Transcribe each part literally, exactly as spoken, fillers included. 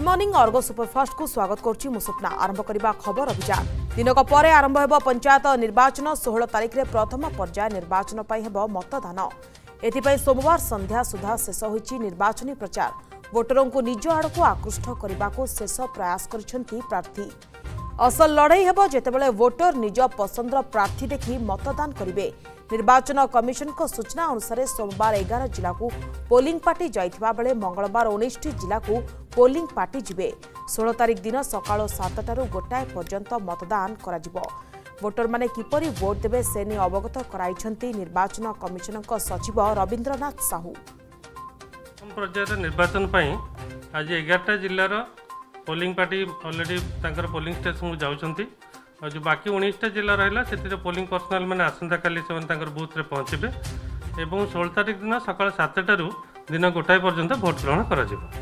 Morning Ergo superfast को स्वागत करुच्ची मु स्वप्ना। आरंभ करबा खबर अभियान दिनक परे आरंभ हेब पंचायत निर्वाचन। सोलह तारिख रे प्रथम पर्याय निर्वाचन पई हेब मतदान। एथिपई सोमवार संध्या सुधा शेष होईची निर्वाचनी प्रचार। वोटरों को निज आड़ को आकृष्ट करने को शेष प्रयास करिसेंती प्रार्थी। असल लड़ई हेब जेतेबेले वोटर निज पसंदर प्रार्थी देखि मतदान करिवे। निर्वाचन कमिशन को सूचना अनुसार सोमवार एगार जिला को पोलिंग पार्टी जाइथिबा बेले मंगलवार उन्नीस जिला को पोलिंग पार्टी जिबे। सोलह तारिख दिन सकाळ सातटारू गोटाए पर्यंत मतदान कराजिबो। वोटर माने किपरि वोट देबे से ने अवगत कराइछंती निर्वाचन कमिशन को सचिव रविंद्रनाथ साहू। पर्यायर निर्वाचन पई आज एगारटा जिल्लार पोलिंग पार्टी ऑलरेडी तांकर पोलिंग स्टेशन को जाउछंती और जो बाकी उन्नीसटा जिला रहा से पोलिंग पर्सनाल मैंने आसंता काली से बूथ रे पहुँचे और सोलह तारिख दिन सकाल सातटारू दिन गोटाए पर्यंत भोट ग्रहण कर।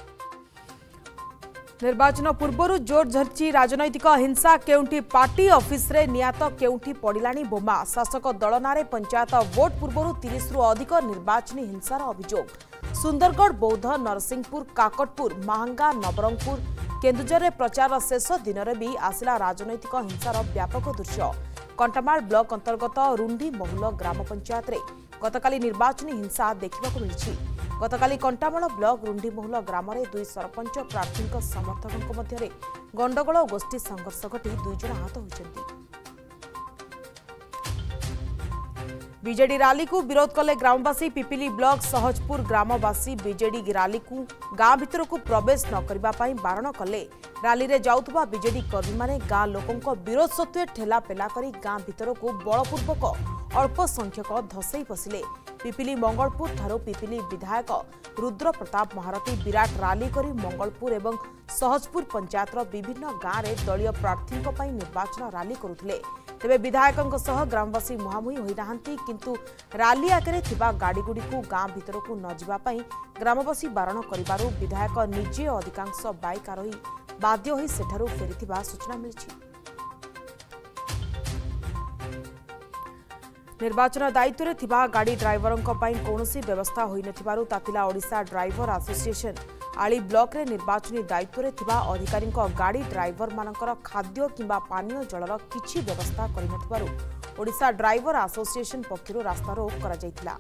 निर्वाचन पूर्व जोर झरची राजनैतिक हिंसा। केउंठी पार्टी ऑफिस रे नियात केउंठी पड़िलानी बोमा। शासक दल नारे पंचायत वोट पूर्व तीस रु अधिक निर्वाचनी हिंसार अभियोग। सुंदरगढ़ बौद्ध नरसिंहपुर काकटपुर महांगा नवरंगपुर केन्दुझर प्रचार शेष दिन में भी आसला राजनैतिक हिंसार व्यापक दृश्य। कंटामाल ब्लॉक अंतर्गत रुंडी महुल ग्राम पंचायत रे गतकाली निर्वाचनी हिंसा देखा मिली। गतकाली कंटामाल ब्लॉक रुंडी महुल ग्राम में दुई सरपंच प्रार्थी समर्थकों मध्य गंडगोल और गोष्ठी संघर्ष घटी दुई जन आहत होती। बीजेडी रैली को विरोध कले ग्रामवासी। पिपिली ब्लॉक सहजपुर ग्रामवासी बीजेडी रैली को गांव भीतर को प्रवेश न करबा पई बारण कले। रैली रे जाउथबा बीजेडी कर्मी माने गांव लोकों विरोध सत्वे ठेला पेला करी गांव भीतर को बलपूर्वक अल्प संख्यक धसई पशिले। पिपिली मंगलपुर ठारो पिपिली विधायक रुद्र प्रताप महारती विराट रैली करी मंगलपुर एवं सहजपुर पंचायतर विभिन्न गाँव में दलीय प्रार्थी निर्वाचन रैली करुथिले। तेबे विधायकों सह ग्रामवासी मुहांमुही होई नाहंती, किंतु रैली आगे थिबा गाड़ी गुड़ी को गांव भीतर को न जिबा पई ग्रामवासी बारण करिबारु विधायक निजे अधिकांश बाइक आरोही बाध्य होई सेठारु फेरिथिबा सूचना मिलिछि। निर्वाचन दायित्व रे थिबा गाड़ी ड्राइवरों पई कोनोसी व्यवस्था होई नथिबारु तातिला ओडिशा ड्राइवर एसोसिएशन आली ब्लॉक रे निर्वाचनी दायित्व रे थिबा अधिकारी गाड़ी ड्राइवर मानकर खाद्य किंबा पानीय जलर किछि व्यवस्था करि नथिबारु ओडिशा ड्राइवर एसोसिएशन पक्षरु रास्ता रोक करा जायतिला।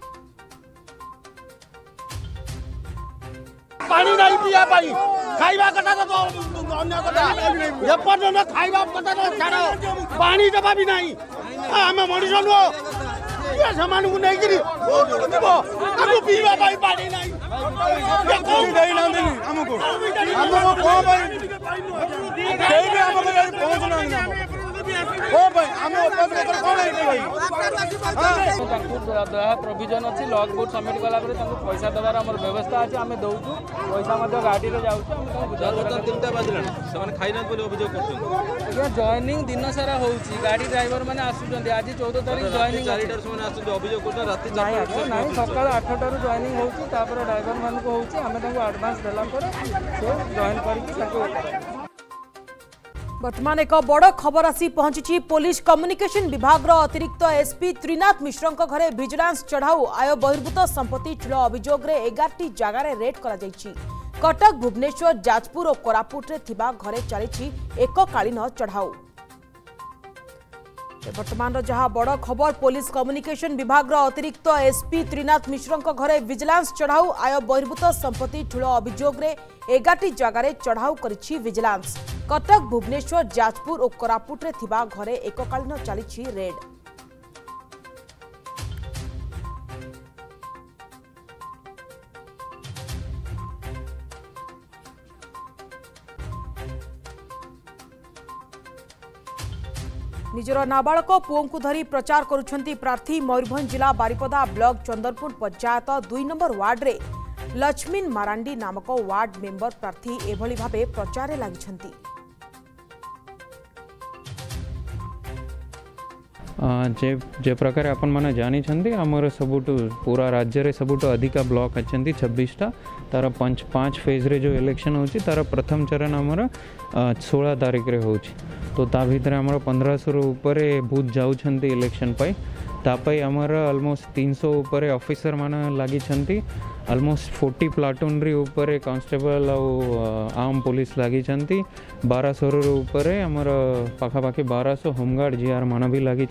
पानी नहीं पिया पाई खाइबा कथा तो अन्य कथा ये पर न खाइबा कथा तो छाड़ पानी दबा भी नहीं। हम मनुष्य नो ये सामान को नहीं गिरी देबो हमको पीवा भाई पानी नहीं ये कोई नहीं ना देनी हमको हमको को भाई कहीं भी हमको पहुंचना नहीं ओ भाई हम ओपन कर कोन है भाई तांको दया प्रोविजन अछि लॉग बुक सबमिट कला पर तांको पैसा देबार हमर व्यवस्था अछि हमें दउछु पैसा मध्य गाड़ी रे जाउछु हम तांको बुझा कर तीनटा बाजलन समान खाइना बोली अभियोग करछन। ये जॉइनिंग दिन सारा होउची गाड़ी ड्राइवर माने आसुचंदी आज चौदह तारिख जॉइनिंग चारिटार समान आसुचंदी अभियोग करछन राति चार नहीं सकाळ आठ टारू जॉइनिंग होउची तापर ड्राइवर मान को होउची हमें तांको एडवांस देला पर से जॉइन करके तांको। वर्तमान एक बड़ खबर आसी पहुंची। पुलिस कम्युनिकेशन विभाग अतिरिक्त एसपी त्रिनाथ मिश्र घरे विजिलेंस चढ़ाऊ आय बहिर्भूत संपत्ति ठूल अभियोग रे एगारटी जगार रेड करा जायछि। कटक भुवनेश्वर जाजपुर और कोरापुट रे थिबा घरे चली एककालीन चढ़ाऊ। वर्तमान जहां बड़ खबर पुलिस कम्युनिकेशन विभाग अतिरिक्त एसपी त्रिनाथ मिश्र घरे विजिलेंस चढ़ाऊ आय बहिर्भूत संपत्ति ठूल अभियोग रे एगारटी जगार चढ़ाऊ करिछि विजिलेंस। कटक भुवनेश्वर जाजपुर और कोरापुट रे थिबा घरे एककालीन चली रेड। निजर नाबालक पुओं को धरी प्रचार करुछंती प्रार्थी। मयूरभंज जिला बारिपदा ब्लॉक चंदरपुर पंचायत दुई नंबर वार्ड रे लक्ष्मीन मारांडी नामक वार्ड मेंबर प्रार्थी एभली भाबे प्रचार लागिछंती। जे जे प्रकार अपन मैंने जानी आमर सबुठु पूरा राज्य रे सबुठु अधिका ब्लॉक अच्छी छब्बीसटा तार पांच पांच फेज रे जो इलेक्शन होची तार प्रथम चरण आमर सोलह तारिख रे होची। तो ता भितर आमर पंद्रह सौ ऊपर बूथ जाउछंती इलेक्शन पाई तापाई आमर ऑलमोस्ट तीन सौ ऊपर ऑफिसर मान लगी ऑलमोस्ट फोर्टी प्लाटून ऊपर कांस्टेबल आम पुलिस लगी बारह सौ ऊपर आमर पाखापाखि बारह सौ होमगार्ड जीआर मान भी लगी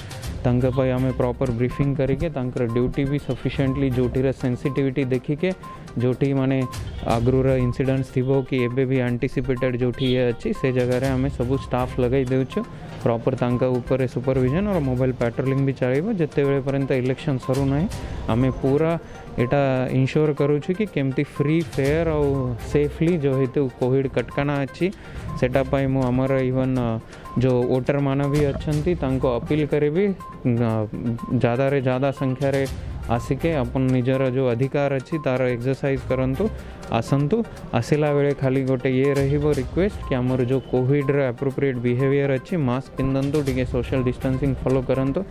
आम प्रॉपर ब्रीफिंग करके ड्यूटी भी सफिशिएंटली जोटी सेंसिटिविटी देखिके जोटी माने आगुर इनसीडेंट्स थी कि एबे भी एंटीसिपेटेड जोटी ये अच्छी से जगह आम सब स्टाफ लगे देउछु प्रॉपर तांका ऊपर सुपरविजन और मोबाइल पेट्रोलिंग भी चलेबो जते बेले पर्यंत इलेक्शन सरू ना आम पूरा एटा इनश्योर करूछु कि केमती फ्री फेयर और सेफली जो हेतु कोविड कटकाना अच्छी सेटा पाई मु हमर इवन जो वोटर मान भी अच्छंती तांको अपील करेबी ज़्यादा रे ज़्यादा संख्या रे आसिके अपन निजर जो अधिकार अच्छी तार एक्सरसाइज करंतु आसंतु आसिला बेले खाली गोटे ये रहिबो रिक्वेस्ट कि हमर जो कोविड रे एप्रोप्रिएट बिहेवियर अच्छी मास्क पिंधंतु टिके सोशल डिस्टेंसिंग फॉलो करंतु।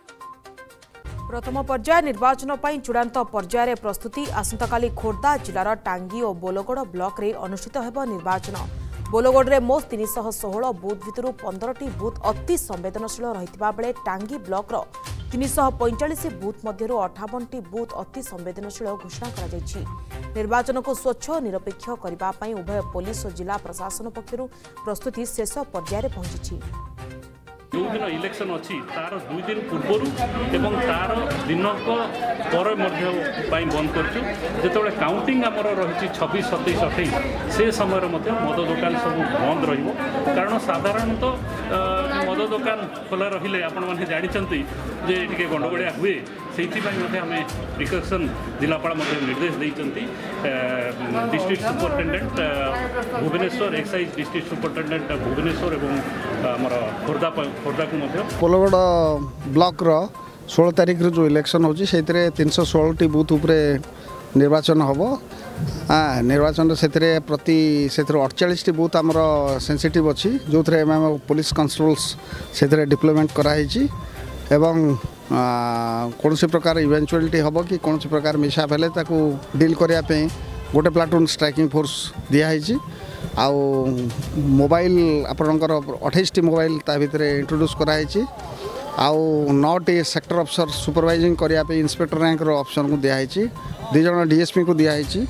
प्रथम पर्याय निर्वाचन पर चूड़ांत पर्यायर प्रस्तुति आसंताकाली खोर्धा जिलार टांगी और बोलगड़ ब्लॉक रे अनुष्ठित हेब निर्वाचन। बोलगड़ रे मोट तीन सौ सोलह बूथ भितर पंद्रह टी बूथ अति संवेदनशील रहितबा बेले टांगी ब्लॉक रो तीन सौ पैंतालीस बूथ मध्यरु अठावन टी बूथ अति संवेदनशील घोषणा करा जायछि। निर्वाचन को स्वच्छ और निरपेक्ष करबा पई उभय पुलिस और जिला प्रशासन पक्षरु प्रस्तुति शेष पर्यायर पहुंची। जो दिन इलेक्शन अच्छी तार दुई दिन पूर्वर एवं तार दिनक पर बंद करछु जेतबे काउंटिंग आमर रही छब्बीस सतैश अठाईस से समय मद दुकान सब बंद रहिबो कारण साधारणतः मद दुकान खोला रहिले आपण माने जानिचंती जे टिके गंडगोड़िया हुए से आम प्रिकसन जिलापाल निर्देश देइचंती district superintendent Bhubaneswar excise district superintendent Bhubaneswar एवं आमर खोर्धा खोर्धा को बोलगड़ ब्लॉक रो सोलह तारीख जो इलेक्शन होची सेतिरे तीन सौ सोलह टी बूथ उपरे निर्वाचन हम हाँ निर्वाचन से प्रति से अड़चाश टी बूथ आमर सेंसिटिव अच्छी जो थे पुलिस कन्स्टेबल्स से डिप्लॉयमेंट कराई एवं कौन प्रकार इवेंचुअलिटी हम कि कौन प्रकार मिसाप हेले डील करने गोटे प्लाटून स्ट्राइकिंग फोर्स दिखाई आउ मोबाइल आपणकर अठाईस टी मोबाइल ता भितर इंट्रोड्यूस कराई आउ नौटी सेक्टर अफसर सुपरवाइजिंग करने इंस्पेक्टर रैंक ऑप्शन को दिखाई दुई जन डीएसपी को दिखाई।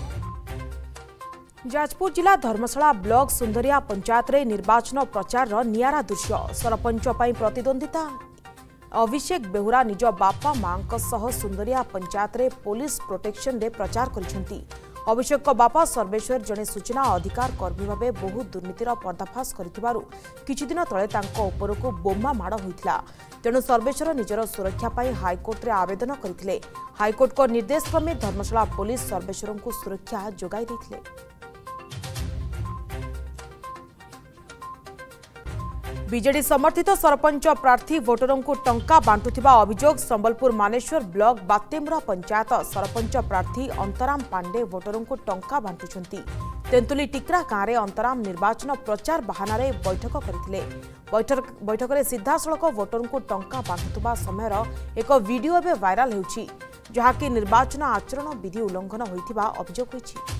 जाजपुर जिला धर्मशाला ब्लॉक सुंदरिया पंचायत रे निर्वाचन प्रचार नियारा दृश्य सरपंच पई प्रतिद्वंदिता अभिषेक बेहुरा निज बापा मां सह सुंदरिया पंचायत रे पुलिस प्रोटेक्शन रे प्रचार करिसेंती। अभिषेक को बापा सर्वेश्वर जड़े सूचना अधिकार कर्मी भावे बहु दुर्नीतिर पर्दाफाश करिथिबारु किछि दिन तळे तांको उपरकु बोमा माड़ होइथिला तेणु सर्वेश्वर निजर सुरक्षा पाई हाईकोर्ट रे आवेदन करथिले। हाईकोर्ट को निर्देश क्रमे धर्मशाला पुलिस सर्वेश्वर को सुरक्षा जोगाई दैथिले। बीजेडी समर्थित सरपंच प्रार्थी भोटरों को टंका बांटुथिबा अभियोग संबलपुर मानेश्वर ब्लॉक बातेमुरा पंचायत सरपंच प्रार्थी अंतराम पांडे भोटरों को टंका बांटुछंती। तेंतुली टिकरा गाँव अंतराम निर्वाचन प्रचार बहाना बैठक करथिले। बैठक बैठक में सीधासलख भोटरों को टंका बांटुथिबा समय एक वीडियो एवं वायरल होउछि जहाँकि निर्वाचन आचरण विधि उल्लंघन होइथिबा अभियोग होइछि।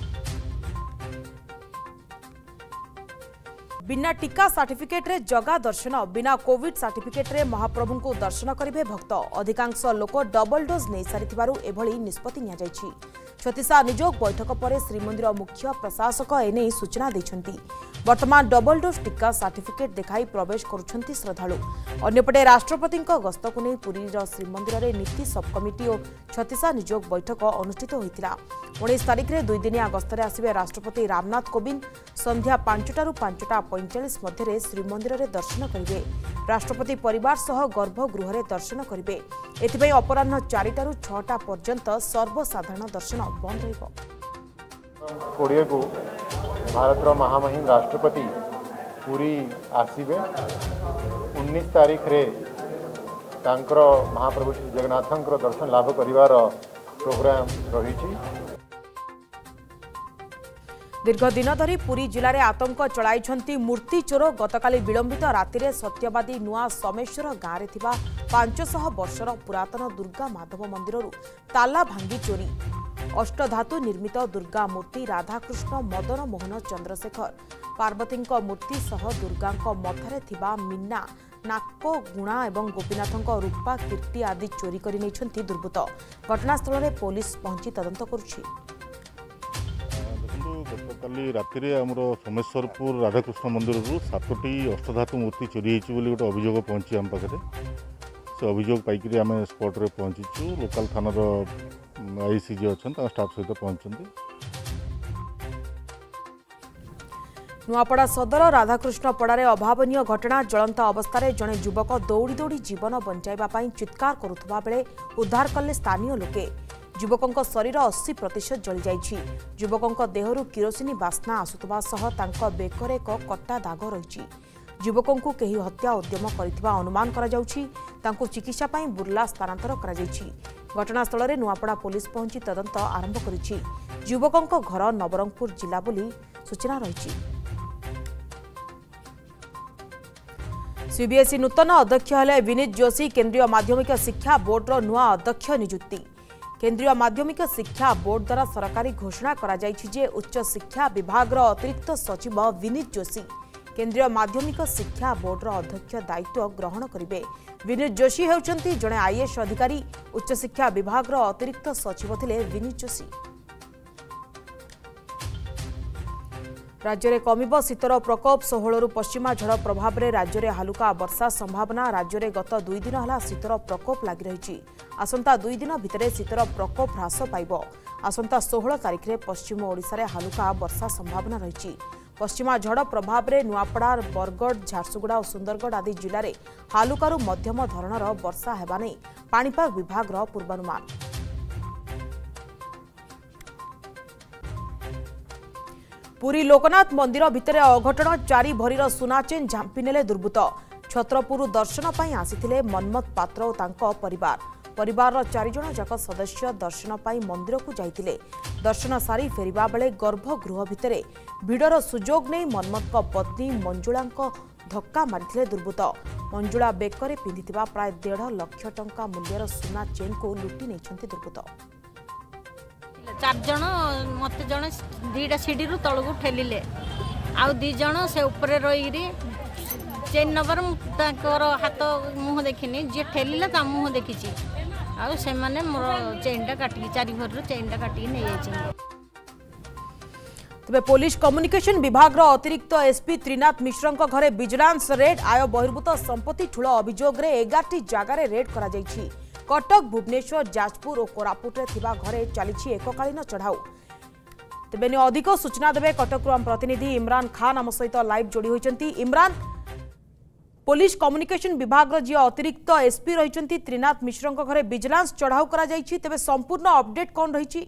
बिना टीका सर्टिफिकेट रे जगा दर्शन बिना कोविड सर्टिफिकेट रे महाप्रभु को दर्शन करेंगे भक्त अधिकांश लोक डबल डोज नहीं सारिथिबारु एभली निष्पत्ति निया जायछि। छत्तीसा निजोग बैठक पर श्रीमंदिर मुख्य प्रशासक एने सूचना दैछंती। वर्तमान डबल डोज टीका सर्टिफिकेट देखाई प्रवेश करुछंती श्रद्धालु। अन्यपटे राष्ट्रपति गस्त को नहीं पुरी श्रीमंदिर में नीति सब कमिटी और छत्तीसा निजोग बैठक अनुष्ठित होइतिला। उन्नीस तारिख में दुई दिनिया गस्तरे आसिबे राष्ट्रपति रामनाथ कोविंद संध्या पांचटारू पांचटा पैंचाश मध्य श्रीमंदिर में दर्शन करेंगे। राष्ट्रपति परिवार सह गर्भगृह में दर्शन करेंगे। एथिपाई अपराह्न चारिटारू छटा पर्यंत सर्वसाधारण दर्शन बंद रहिबो। कोड़े को भारत महामहिम राष्ट्रपति पूरी आसबे उन्नीस तारीख रे तांकर महाप्रभु श्री जगन्नाथंकर दर्शन लाभ करिवार प्रोग्राम रही। दीर्घ दिन धरी पुरी जिले में आतंक चलाई मूर्ति चोर गतकाली विलंबित राति सत्यवादी नुआ समेश्वर गाँव में पांचश वर्षर पुरातन दुर्गा माधव मंदिर ताला भांगी चोरी। अष्टधातु निर्मित दुर्गा मूर्ति राधाकृष्ण मदन मोहन चंद्रशेखर पार्वती मूर्ति सह दुर्गा मथारे थिबा मीना नाक गुणा और गोपीनाथ रूपा कीर्ति आदि चोरी कर दुर्बृत्त। घटनास्थल में पुलिस पहुंची तदंत करुछि। गतकाली राति आमर सोमेश्वरपुर राधाकृष्ण मंदिर सातटी अष्टधातु मूर्ति चोरी होती गोटे अभियोग पहुंची आम पाखे से अभियोग पाइक आम स्पॉट रे पहुंचीचु। लोकल थानार आईसीजी अच्छा स्टाफ सहित पहुंचती। नुआपड़ा सदर राधाकृष्ण पड़ारे अभावनीय घटना। ज्वलंत अवस्था जड़े युवक दौड़ी दौड़ी जीवन बंचाइबा चित्कार करुवा बेले उद्धार कले स्थानीय लोके। युवकों शरीर अस्सी प्रतिशत जली जाइछि। युवकों देहरु किरोसिनी बास्ना आसुतबा सह तांको बेकरे एक कटा दाग रही। युवकों को कहीं हत्या उद्यम करिथिबा अनुमान करा जाउछि। तांको चिकित्सा पई बुर्ला स्थानांतर करा जाइछि। घटनास्थल में नुआपड़ा पुलिस पहुंची तदंत आरंभ करिछि। युवकों घर नवरंगपुर जिला बोली सूचना रही। सीबीएसई नूतन अध्यक्ष हेले विनीत जोशी। केंद्रीय माध्यमिक शिक्षा बोर्डर नुआ अध्यक्ष नियुक्ति। केंद्रीय माध्यमिक शिक्षा बोर्ड द्वारा सरकारी घोषणा करा जायछि जे उच्च शिक्षा विभाग अतिरिक्त सचिव विनीत जोशी केंद्रीय माध्यमिक शिक्षा बोर्डर अध्यक्ष दायित्व ग्रहण करेंगे। विनीत जोशी होउछंती जणे आईएएस अधिकारी। उच्च शिक्षा विभाग अतिरिक्त सचिव थिले विनीत जोशी। राज्य में कमिब शीतर प्रकोप। षोहलु पश्चिमा झड़ प्रभाव में राज्य में हालुका वर्षा संभावना। राज्य में गत दुई दिन है शीतर प्रकोप लगी रही। आसंता दुई दिन भितर शीतर प्रकोप ह्रास पाइब। आसंता षोहल तारिख में पश्चिम ओडिशा रे हालुका वर्षा संभावना रही। पश्चिमा झड़ प्रभाव में नुआपड़ा बरगड़ झारसुगुड़ा और सुंदरगढ़ आदि जिले में हालुकारु मध्यम धरणर वर्षा हेबा नै पाणीपाग विभाग पूर्वानुमान। पुरी लोकनाथ मंदिर भितर अघटन। चारि भरीर सुना चेन झांपी नेले दुर्बृत्त। छत्रपुर दर्शन पाई आसीथिले मन्मथ पात्र और तांको परिवार। परिवार चारि जण जाक सदस्य दर्शन पाई मंदिर को जाइथिले। दर्शन सारी फेरिबा बेले गर्भगृह भितर भिड़र सुजोग नहीं मन्मथ पत्नी मंजुला धक्का मारिथिले दुर्बृत्त। मंजुला बेकरे पिंधिथिबा प्राय डेढ़ लाख टंका मूल्यर सुना चेन को लुटि नैछन्ति दुर्बृत्त। चार जन मत जन दीटा सीढ़ी तल को ठेलिले आउ दी जन से ऊपर रही चेन नंबर हाथ मुह देखनी जी ठेलिला ता मुह देखी आउ से माने मोर चेनटा काटिकी चारि भर चेनटा काटिकी नहीं जाइछन। तबे पुलिस कम्युनिकेशन विभाग अतिरिक्त एसपी त्रिनाथ मिश्र घरे विजिलेंस रेड। आय बहिर्भूत संपत्ति ठूल अभियोग रे एगारटी जगार रेड करा जाइछि। कटक भुवनेश्वर जाजपुर और कोरापुटे थिबा घरे चली एककालीन चढ़ाऊ। तेबे ने अधिक सूचना देबे कटक आम प्रतिनिधि इमरान खान आम सहित लाइव जोड़ी होइचंती। इमरान, पुलिस कम्युनिकेशन विभाग जी अतिरिक्त एसपी रहिचंती त्रिनाथ मिश्र घरे विजिलेंस चढ़ाऊ करा जाइछि। तेबे संपूर्ण अपडेट कौन रहिछि?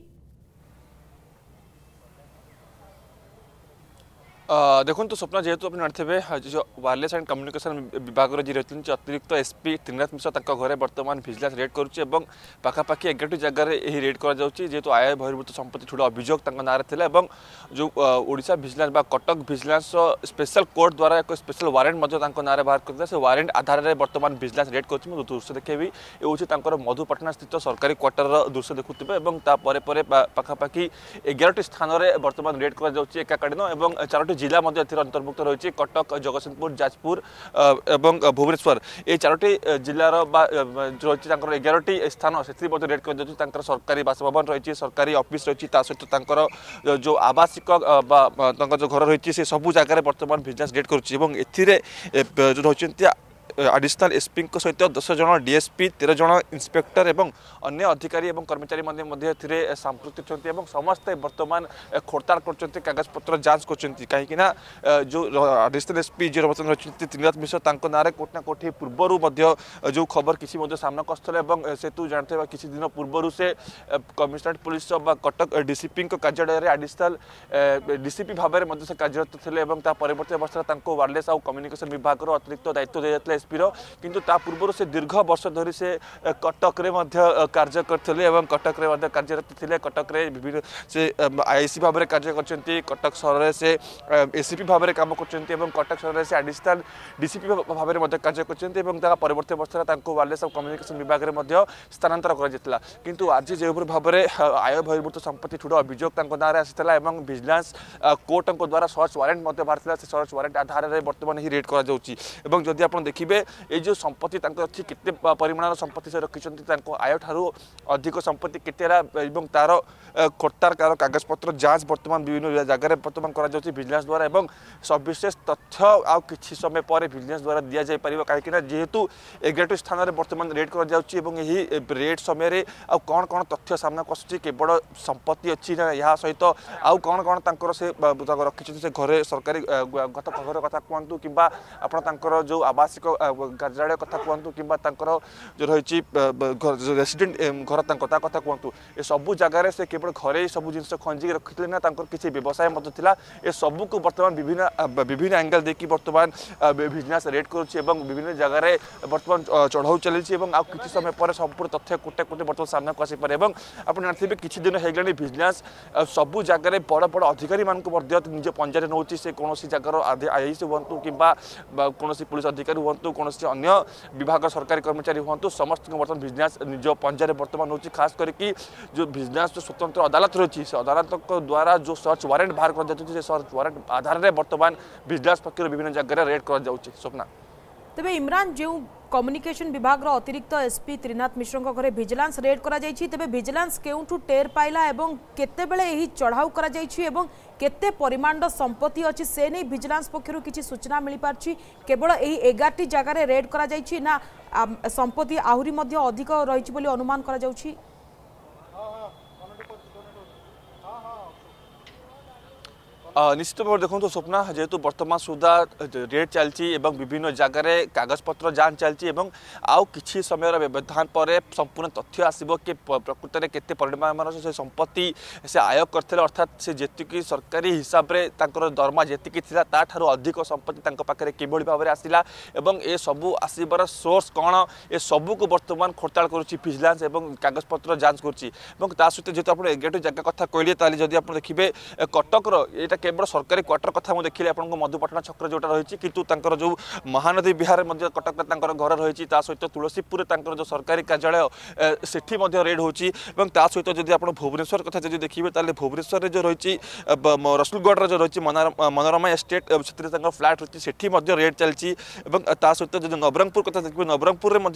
देखो तो स्वप्न जेहेतु अपनी जानते जो वायरलेस एंड कम्युनिकेशन विभाग जी रही अतिरिक्त एसपी त्रिनाथ मिश्र घरे बर्तमान भिजिलेंस रेड करुच्चे पाखापाखि एगारटी जगार यही रेड करेतु आय बहिर्भूत संपत्ति ठूल अभियोग ना जो Odisha vigilance Cuttack vigilance special court द्वारा एक स्पेशल वारेंट ना बाहर करते से वारेंट आधार में बर्तमान भिजिलेंस रेड कर दृश्य देखेबी ये मधुपाटना स्थित सरकारी क्वार्टर दृश्य देखुवे पाखापाखि एगारटी स्थान में बर्तमान रेड कर चारोटी जिला अंतर्भुक्त रही कटक जगतसिंहपुर जाजपुर एवं भुवनेश्वर ये चारोटी जिलार जो रही एगारटी स्थान से रेड कर सरकारी बासभवन रही सरकारी ऑफिस रही सहित जो आवासिक जो घर रही से सबू जगह बर्तमान बिजनेस रेड कर जो रही एडिशनल एसपी सहित दस जन डीएसपी तेरह जन इंस्पेक्टर एवं अन्य अधिकारी और कर्मचारी संपृक्त समस्ते बर्तमान खोड़ताड़ कर कागज पत्र जांच कर कहीं जो एडिशनल एसपी जो बर्तमान रही त्रिनाथ मिश्र ना कोटना कोठी पूर्वर जो खबर किसी सामना आसुला से तू जानते किसी दिन पूर्वर से कमिशनरेट पुलिस कटक डीसीपी कार्यालय एडिशनल डीसीपी भाव में से कार्यरत थे परवर्ती अवस्था वायरलेस और कम्युनिकेशन विभाग अतिरिक्त दायित्व दी जाता एसपीर किंतु ता पूर्व से दीर्घ वर्ष धरी से कटक रे कार्य करते कटक रे कार्यरत थे कटक रे विभिन्न से आईसी भाव में कार्य करते कटक सहर से एसीपी भाव में काम करते कटक सहर से एडिशनल डीसीपी भाव में कार्य करते परवर्ती अवस्था वायरलेस और कम्युनिकेशन विभाग में स्थानांतर कर किंतु आज जो भाव में आय बहिर्भूत संपत्ति ठूल अभियोग ना आसाला विजिलेंस कोर्ट द्वारा सर्च वारेंट बाहर से सर्च वारेंट आधार में बर्तमान ही रेड कर देखिए देखिए ये जो संपत्ति अच्छी केते परिमाण संपत्ति से रखिंट आय ठारू अधिक संपत्ति केतेरा एवं तार खोटार कार कागज पत्र जांच बर्तमान विभिन्न जगह बर्तमान करा विजिलेंस द्वारा एवं सविशेष तथ्य आउ किछि समय पर विजिलेंस द्वारा दिया जाय परिबा काहेकि जेहेतु एगारटी स्थान में बर्तमान रेड कर जाउछि एवं एही रेड समय आ कौन कौन तथ्य सामना आसुछि केवल संपत्ति अच्छी ना या सहित आउ कौन कौन तांकर से रखिंट से घरे सरकारी गत घर कथा कहतु कि आपड़ जो आवासिक कार्यालय कथा कहतु कि जो रही रेसिडेंट घर कथा कहतु ए सबू जगार से केवल घरे सब जिन खंजिक रखी ना किसी व्यवसाय था ए सबू को बर्तमान विभिन्न विभिन्न एंगल देखिए बर्तमान बिजनेस रेड करुच्ची विभिन्न जगार बर्तमान चढ़ाऊ चली किसी समय पर संपूर्ण तथ्य कोटे कोटे बर्तमान सामना को आसपे आप जानते किसी दिन होगा बिजनेस सबू जगार बड़ बड़ अधिकारी मानक निज पंजाब नौ से कौन जगार आईएस हूँ कि कौन पुलिस अधिकारी हूँ कौन अन्य विभाग सरकारी कर्मचारी हूँ समस्त बर्तमान बिजनेस निज पंजाब बर्तमान हो खास करके जो बिजनेस जो स्वतंत्र अदालत रही से अदालत द्वारा जो सर्च वारेंट बाहर कर सर्च वारेंट आधार में बर्तमान बिजनेस पक्ष विभिन्न जगह रेड कर स्वप्ना तेबे इमरान जो कम्युनिकेशन विभाग अतिरिक्त एसपी त्रिनाथ मिश्र घरे विजिलेंस रेड करा जायछि तेबे विजिलेंस केउठु टेर पाइला एवं केते बेले एही चढ़ाऊ करा जायछि एवं केते परिमाण संपत्ति अछि से नै विजिलेंस पक्षरु किछि सूचना मिली पारछि केवल एही एगारह टी जगह रे रेड करा जायछि ना संपत्ति आहुरी मध्ये अधिक रहिछि बोली अनुमान करा जाउछि। निश्चित भाव देखो स्वप्ना जेहेतु बर्तमान सुधा रेड चलती विभिन्न जगार कागजपत्र जांच चलती आउ किसी समय व्यवधान पर संपूर्ण तथ्य आसब कि प्रकृत में केते परिमाण से संपत्ति से आय करते अर्थात से जी सरकारी हिसाब से दरमा जी था अधिक संपत्ति पाखे किभली भाव में आसला ए सबू आसबार सोर्स कौन ए सबू को बर्तमान खोलताड़ करुच्ची विजिलेंस और कागजपत्र जांच करुच्ची सहित जेहतु आप एगारटी जगह कथा कहले जदि आप देखिए कटकर यहाँ केवल सरकारी क्वार्टर कथा मुझे देखिए आपको मधुपाटना छक जोटा रही किंतु जो महानदी विहार कटक घर रही सहित तुलसीपुर जो सरकारी कार्यालय सेठी रेड होची सहित जब आप भुवनेश्वर कथा जब देखिए ताले भुवनेश्वर जो रही रसुलगढ़ जो रही मनोरमा एस्टेट से फ्लाट रही सेठी रेड चलती सहित जो नवरंगपुर कथा देखिए नवरंगपुर में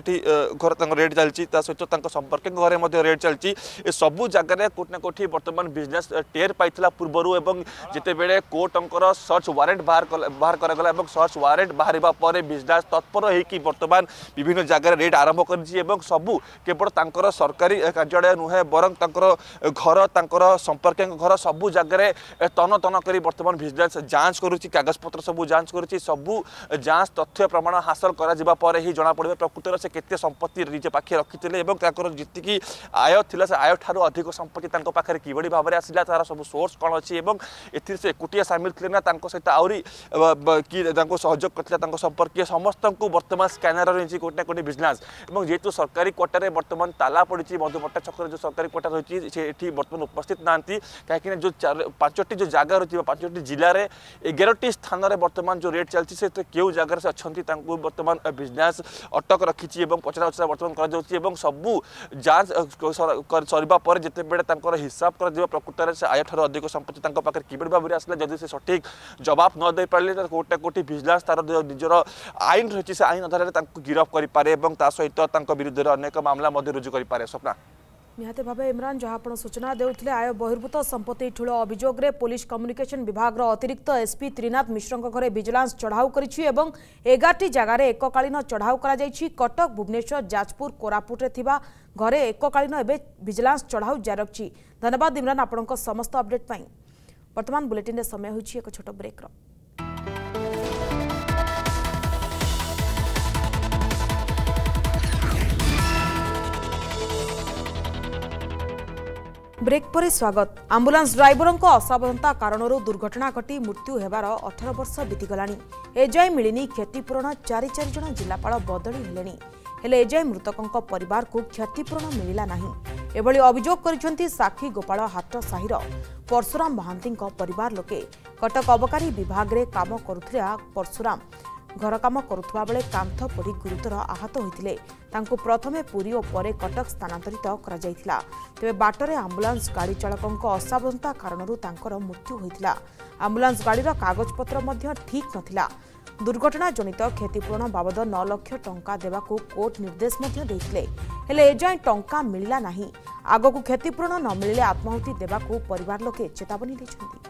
घर रेड चलती सहित संपर्क घरे रेड चलती सबू जगह कोटना कोठी बर्तमान बिजनेस टेर पाई पूर्वर एवं जिते बेले कोर्टंकर सर्च वारेंट बाहर बाहर करागला और सर्च वारेंट बाहर पर बिजनेस तत्पर होगी बर्तमान विभिन्न जगह रेड आरंभ कर सबू केवल तांकर सरकारी कार्यालय नुहे बरं तांकर घर तांकर संपर्क घर सबू जगह तन तन कर बर्तमान बिजनेस जांच करुच्ची कागजपत्र सबू जांच करुच्ची सबू जांच तथ्य प्रमाण हासिल कर ही जना पड़े प्रकृत से केते संपत्ति निजे पाखे रखी जी आय थी से आय ठारू अधिक संपत्ति पाखे किभली भाव में आसला तार सब सोर्स कौन अच्छी ए से एकुटिया सामिल थे ना सहित आहरी किए सहयोग करते संपर्क समस्त को बर्तमान स्कैनर रही कोटना कोटी बिजनेस और जेहेतु सरकारी क्वार्टर बर्तमान ताला पड़ी मधुपट्टा छक जो सरकारी क्वार्टर रही है बर्तमान उपस्थित ना कहीं जो पांचटी जो जगह रही पांचटी जिले में एगारटी स्थान में बर्तमान जो रेड चलती से क्यों जगह से अच्छा बर्तमान बिजनेस अटक रखी पचरा उचरा बर्तमान कर सबू जांच सरिबा पर जिते बेले हिसाब कर प्रकृत से आय ठारू अधिक संपत्ति पाखे किभली भाव में आसला जदि से सठिक जवाब न दे पारे तो कोटे कोटी विजिलेंस तार निजर आईन रही से आईन आधार में गिरफ करे सहित विरुद्ध अनेक मामला रुजु करे स्वप्ना निहाते भावे इमरान जहाँ आप सूचना देउथिले आय बहिर्भूत संपत्ति ठूल अभियोग रे पुलिस कम्युनिकेशन विभाग अतिरिक्त एसपी त्रिनाथ मिश्र घरे विजिलेंस चढ़ाऊ करिछि एवं एगारटी जगार एककालीन चढ़ाऊ करा जाइछि कटक भुवनेश्वर जाजपुर कोरापुट रे थिबा घरे एककालीन एबे विजिलेंस चढ़ाऊ जारी रखछि। धन्यवाद इमरान आपनक समस्त अपडेट पाई। वर्तमान बुलेटिन रे समय होछि एक छोट ब्रेक रो। ब्रेक पर स्वागत। आंबुलांस ड्राइवरों असावधानता कारण दुर्घटना घटी मृत्यु हेबार अठारह वर्ष बीतीगलानी एजाए मिलनी क्षतिपूरण चारि चारि जन जिलापाल बदली हेलेनी हेले एजाए मृतकों परिवार को क्षतिपूरण मिलिला नहीं एभली अभियोग करिसेंती साक्षी गोपाल हाट साहिर परशुराम महांती परिवार लोके। कटक अबकारी विभाग रे काम करुथिला परशुराम घर काम करुवा बेले कांथ पड़ी गुरुतर आहत होते प्रथमे पुरी और परे कटक स्थानांतरित करा जायथिला। तेबे बाटरे आंबुलांस गाड़ी चालकों असावधानता कारण मृत्यु होता। आंबुलांस गाड़ीर कागजपत्र मध्य ठीक नथिला। दुर्घटना जनित क्षतिपूरण बाबद नौ लाख टंका देवाकू कोर्ट निर्देश मध्य देइथिले हेले एजाय टंका मिलिला नाही। आगकू क्षतिपूरण न मिलिले आत्माहुति देवाकू परिवार लोके चेतावनी दैछन्ति।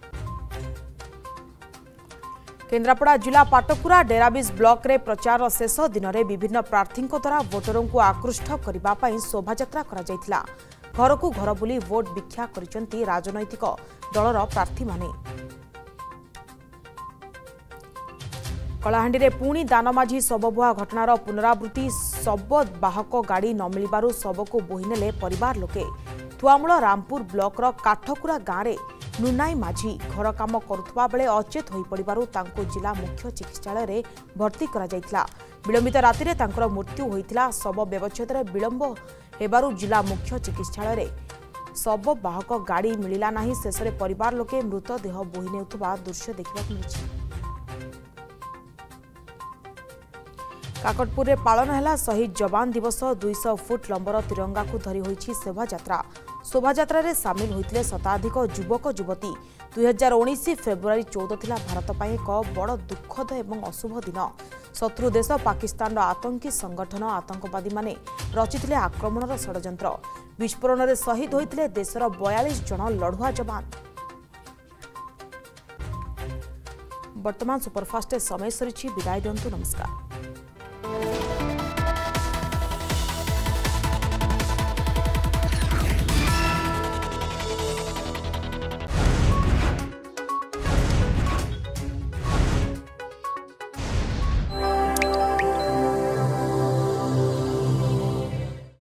केन्द्रापड़ा जिला पाटकुरा डेराबिस ब्लॉक रे प्रचार शेष दिन में विभिन्न प्रार्थी द्वारा भोटरों को आकृष्ट करने शोभायात्रा करा घर को घर बुली भोट भिक्षा करिसेंती राजनैतिक दलर प्रार्थी माने। कलाहांडी रे पुणी दानमाझी शवबुहा घटनार पुनरावृत्ति शव बाहक गाड़ी न मिलबारु शव को बोहीनेले परिवार लोके। थुआमूल रामपुर ब्लॉकर काठकुरा गाँव में नुनाई माझी घर काम करुवा बेले अचेत हो पड़ू जिला मुख्य चिकित्सालय में भर्ती करा विलंबित राति में तांकर मृत्यु होता। शव व्यवच्छेद विलंब हेबारु जिला मुख्य चिकित्सालय में शव बाहक गाड़ी मिलिला नहीं। शेष में परिवार लोके मृतदेह बोही नेउथुबा दृश्य देखा मिली। काकटपुर में पालन है शहीद जवान दिवस। दुई सौ फुट लंबर तिरंगा को धरी होईछि शोभायात्रा। शोभायात्रा रे सामिल होइतिले शताधिक युवक युवती। दुई हजार उन्नीस फेब्रुआरी चौदह थिला भारत पाई एक बड़ दुखद एवं अशुभ दिन। शत्रु देश पाकिस्तान आतंकी संगठन आतंकवादी माने रचिथिले आक्रमणर षड्यंत्र। विस्फोरण रे शहीद होइतिले देशर बयालीस जन लढुआ जवान। वर्तमान सुपरफास्ट समय सरी विदाय दिंतु। नमस्कार।